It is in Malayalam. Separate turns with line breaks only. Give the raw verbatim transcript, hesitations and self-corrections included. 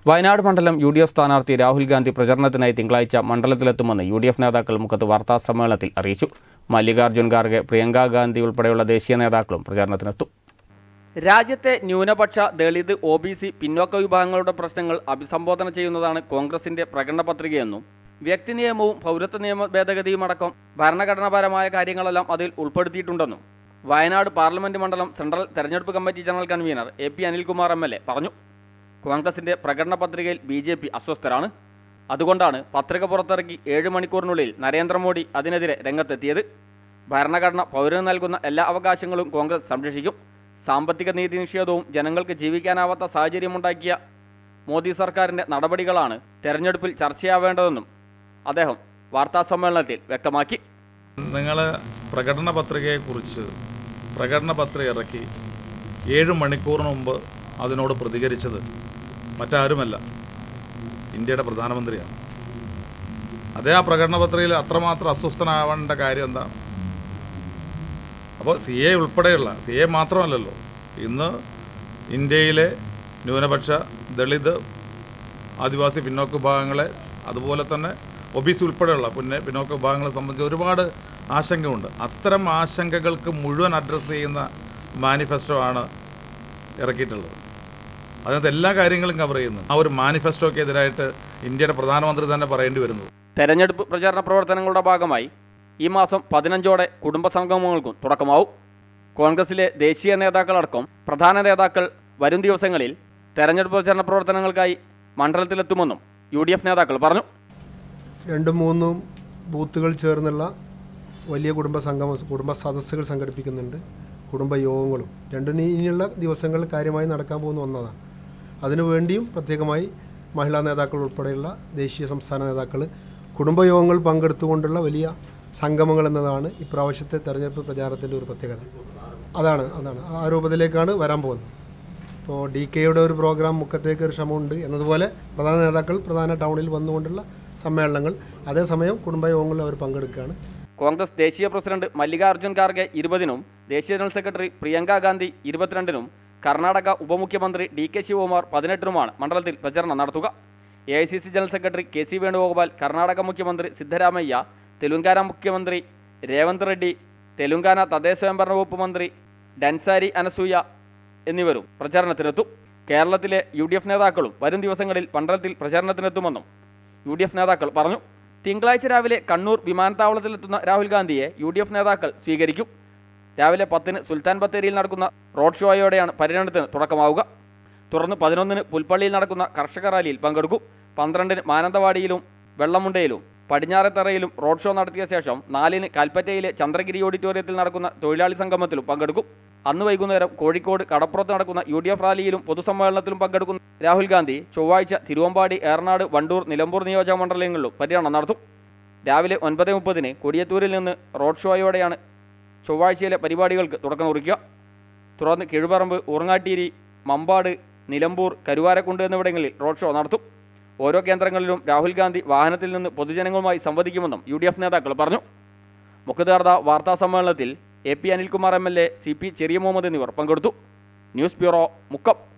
വയനാട് മണ്ഡലം യു ഡി എഫ് സ്ഥാനാർത്ഥി രാഹുൽ ഗാന്ധി പ്രചരണത്തിനായി തിങ്കളാഴ്ച മണ്ഡലത്തിലെത്തുമെന്ന് യു ഡി എഫ് നേതാക്കൾ മുഖത്ത് വാർത്താസമ്മേളനത്തിൽ അറിയിച്ചു. മല്ലികാർജ്ജുൻ ഖാർഗെ, പ്രിയങ്ക ഗാന്ധി ഉൾപ്പെടെയുള്ള ദേശീയ നേതാക്കളും പ്രചാരണത്തിനെത്തും. രാജ്യത്തെ ന്യൂനപക്ഷ, ദളിത്, ഒ ബി സി, പിന്നോക്ക വിഭാഗങ്ങളുടെ പ്രശ്നങ്ങൾ അഭിസംബോധന ചെയ്യുന്നതാണ് കോൺഗ്രസിന്റെ പ്രകടന പത്രികയെന്നും വ്യക്തി നിയമവും പൗരത്വ നിയമ ഭേദഗതിയുമടക്കം ഭരണഘടനാപരമായ കാര്യങ്ങളെല്ലാം അതിൽ ഉൾപ്പെടുത്തിയിട്ടുണ്ടെന്നും വയനാട് പാർലമെന്റ് മണ്ഡലം സെൻട്രൽ തെരഞ്ഞെടുപ്പ് committee general convener A P Anilkumar M L A പറഞ്ഞു. കോൺഗ്രസിന്റെ പ്രകടന പത്രികയിൽ ബി ജെ പി അസ്വസ്ഥരാണ്. അതുകൊണ്ടാണ് പത്രിക പുറത്തിറക്കി ഏഴ് മണിക്കൂറിനുള്ളിൽ നരേന്ദ്രമോദി അതിനെതിരെ രംഗത്തെത്തിയത്. ഭരണഘടന പൗരന് നൽകുന്ന എല്ലാ അവകാശങ്ങളും കോൺഗ്രസ് സംരക്ഷിക്കും. സാമ്പത്തിക നീതി നിഷേധവും ജനങ്ങൾക്ക് ജീവിക്കാനാവാത്ത സാഹചര്യമുണ്ടാക്കിയ മോദി സർക്കാരിൻ്റെ നടപടികളാണ് തെരഞ്ഞെടുപ്പിൽ ചർച്ചയാവേണ്ടതെന്നും അദ്ദേഹം വാർത്താസമ്മേളനത്തിൽ വ്യക്തമാക്കി.
നിങ്ങൾ പ്രകടന പത്രികയെക്കുറിച്ച് പ്രകടന പത്രിക ഇറക്കി ഏഴ് മണിക്കൂറിന് മുമ്പ് അതിനോട് പ്രതികരിച്ചത് മറ്റാരുമല്ല, ഇന്ത്യയുടെ പ്രധാനമന്ത്രിയാണ്. അതേ ആ പ്രകടന പത്രികയിൽ അത്രമാത്രം അസ്വസ്ഥനാവേണ്ട കാര്യം എന്താണ്? അപ്പോൾ സി എ ഉൾപ്പെടെയുള്ള, സി എ മാത്രമല്ലല്ലോ, ഇന്ന് ഇന്ത്യയിലെ ന്യൂനപക്ഷ, ദളിത്, ആദിവാസി പിന്നോക്ക വിഭാഗങ്ങളെ, അതുപോലെ തന്നെ ഒ ബി സി ഉൾപ്പെടെയുള്ള പിന്നെ പിന്നോക്ക വിഭാഗങ്ങളെ സംബന്ധിച്ച് ഒരുപാട് ആശങ്കയുണ്ട്. അത്തരം ആശങ്കകൾക്ക് മുഴുവൻ അഡ്രസ്സ് ചെയ്യുന്ന മാനിഫെസ്റ്റോ ആണ് ഇറക്കിയിട്ടുള്ളത്. അതിനകത്ത് എല്ലാ കാര്യങ്ങളും കവർ ചെയ്യുന്നു. ആ ഒരു മാനിഫെസ്റ്റോയ്ക്ക് എതിരായിട്ട് ഇന്ത്യയുടെ പ്രധാനമന്ത്രി തന്നെ പറയേണ്ടി വരുന്നത്.
തെരഞ്ഞെടുപ്പ് പ്രചാരണ പ്രവർത്തനങ്ങളുടെ ഭാഗമായി ഈ മാസം പതിനഞ്ചോടെ കുടുംബസംഗമങ്ങൾക്കും തുടക്കമാവും. കോൺഗ്രസിലെ ദേശീയ നേതാക്കളടക്കം പ്രധാന നേതാക്കൾ വരും ദിവസങ്ങളിൽ തെരഞ്ഞെടുപ്പ് പ്രചാരണ പ്രവർത്തനങ്ങൾക്കായി മണ്ഡലത്തിലെത്തുമെന്നും യു ഡി എഫ് നേതാക്കൾ പറഞ്ഞു.
രണ്ടും മൂന്നും ബൂത്തുകൾ ചേർന്നുള്ള വലിയ കുടുംബ സംഗമ കുടുംബ സദസ്സുകൾ സംഘടിപ്പിക്കുന്നുണ്ട്. കുടുംബയോഗങ്ങളും രണ്ടിന് ഇനിയുള്ള ദിവസങ്ങളിൽ കാര്യമായി നടക്കാൻ പോകുന്ന ഒന്നതാണ്. അതിനുവേണ്ടിയും പ്രത്യേകമായി മഹിളാ നേതാക്കൾ ഉൾപ്പെടെയുള്ള ദേശീയ സംസ്ഥാന നേതാക്കൾ കുടുംബയോഗങ്ങൾ പങ്കെടുത്തുകൊണ്ടുള്ള വലിയ സംഗമങ്ങൾ എന്നതാണ് ഇപ്രാവശ്യത്തെ തെരഞ്ഞെടുപ്പ് പ്രചാരണത്തിൻ്റെ ഒരു പ്രത്യേകത. അതാണ് അതാണ് ആ രൂപത്തിലേക്കാണ് വരാൻ പോകുന്നത്. ഇപ്പോൾ ഡി കെയുടെ ഒരു പ്രോഗ്രാം മുക്കത്തേക്ക് ഒരു ശ്രമമുണ്ട് എന്നതുപോലെ പ്രധാന നേതാക്കൾ പ്രധാന ടൗണിൽ വന്നുകൊണ്ടുള്ള സമ്മേളനങ്ങൾ, അതേസമയം കുടുംബയോഗങ്ങളിൽ അവർ പങ്കെടുക്കുകയാണ്.
കോൺഗ്രസ് ദേശീയ പ്രസിഡന്റ് മല്ലികാർജ്ജുൻ ഖാർഗെ ഇരുപതിനും ദേശീയ ജനറൽ സെക്രട്ടറി പ്രിയങ്ക ഗാന്ധി ഇരുപത്തിരണ്ടിനും കർണാടക ഉപമുഖ്യമന്ത്രി ഡി കെ ശിവകുമാർ പതിനെട്ടിനുമാണ് മണ്ഡലത്തിൽ പ്രചരണം നടത്തുക. A I C C general secretary K C Venugopal, Karnataka മുഖ്യമന്ത്രി സിദ്ധരാമയ്യ, തെലുങ്കാന മുഖ്യമന്ത്രി രേവന്ത് റെഡ്ഡി, തെലുങ്കാന തദ്ദേശ സ്വയംഭരണ വകുപ്പ് മന്ത്രി ഡൻസാരി അനസൂയ എന്നിവരും പ്രചാരണത്തിനെത്തും. കേരളത്തിലെ യു ഡി എഫ് നേതാക്കളും വരും ദിവസങ്ങളിൽ മണ്ഡലത്തിൽ പ്രചാരണത്തിനെത്തുമെന്നും യു ഡി എഫ് നേതാക്കൾ പറഞ്ഞു. തിങ്കളാഴ്ച രാവിലെ കണ്ണൂർ വിമാനത്താവളത്തിലെത്തുന്ന രാഹുൽ ഗാന്ധിയെ യു ഡി എഫ് നേതാക്കൾ സ്വീകരിക്കും. രാവിലെ പത്തിന് സുൽത്താൻ ബത്തേരിയിൽ നടക്കുന്ന റോഡ് ഷോയോടെയാണ് പര്യടനത്തിന് തുടക്കമാവുക. തുടർന്ന് പതിനൊന്നിന് പുൽപ്പള്ളിയിൽ നടക്കുന്ന കർഷക റാലിയിൽ പങ്കെടുക്കും. പന്ത്രണ്ടിന് മാനന്തവാടിയിലും വെള്ളമുണ്ടയിലും പടിഞ്ഞാറത്തറയിലും റോഡ് ഷോ നടത്തിയ ശേഷം നാലിന് കൽപ്പറ്റയിലെ ചന്ദ്രഗിരി ഓഡിറ്റോറിയത്തിൽ നടക്കുന്ന തൊഴിലാളി സംഗമത്തിലും പങ്കെടുക്കും. അന്ന് വൈകുന്നേരം കോഴിക്കോട് കടപ്പുറത്ത് നടക്കുന്ന യു ഡി എഫ് റാലിയിലും പൊതുസമ്മേളനത്തിലും പങ്കെടുക്കുന്ന രാഹുൽ ഗാന്ധി ചൊവ്വാഴ്ച തിരുവമ്പാടി, ഏറനാട്, വണ്ടൂർ, നിലമ്പൂർ നിയോജക മണ്ഡലങ്ങളിലും പര്യടനം നടത്തും. രാവിലെ ഒൻപത് മുപ്പതിന് കൊടിയത്തൂരിൽ നിന്ന് റോഡ് ഷോയോടെയാണ് ചൊവ്വാഴ്ചയിലെ പരിപാടികൾക്ക് തുടക്കം കുറിക്കുക. തുടർന്ന് കിഴുപറമ്പ്, ഊർങ്ങാട്ടീരി, മമ്പാട്, നിലമ്പൂർ, കരുവാരക്കുണ്ട് എന്നിവിടങ്ങളിൽ റോഡ് ഷോ നടത്തും. ഓരോ കേന്ദ്രങ്ങളിലും രാഹുൽ ഗാന്ധി വാഹനത്തിൽ നിന്ന് പൊതുജനങ്ങളുമായി സംവദിക്കുമെന്നും യു ഡി എഫ് നേതാക്കൾ പറഞ്ഞു. മുഖത്ത് നടന്ന വാർത്താ സമ്മേളനത്തിൽ A P Anilkumar M L A, C P Cheriya Mohammed എന്നിവർ പങ്കെടുത്തു. News bureau, Mukkam.